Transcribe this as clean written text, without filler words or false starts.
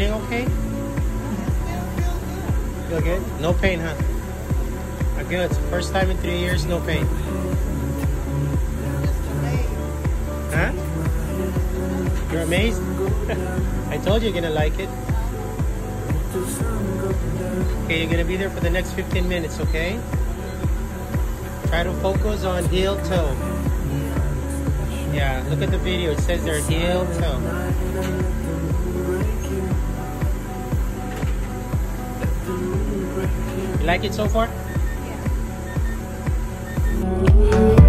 Feeling okay? Feel good? No pain, huh? Good. First time in 3 years, no pain. Huh? You're amazed? I told you you're gonna like it. Okay, you're gonna be there for the next 15 minutes, okay? Try to focus on heel toe. Yeah, look at the video. It says there heel toe. You like it so far? Yeah.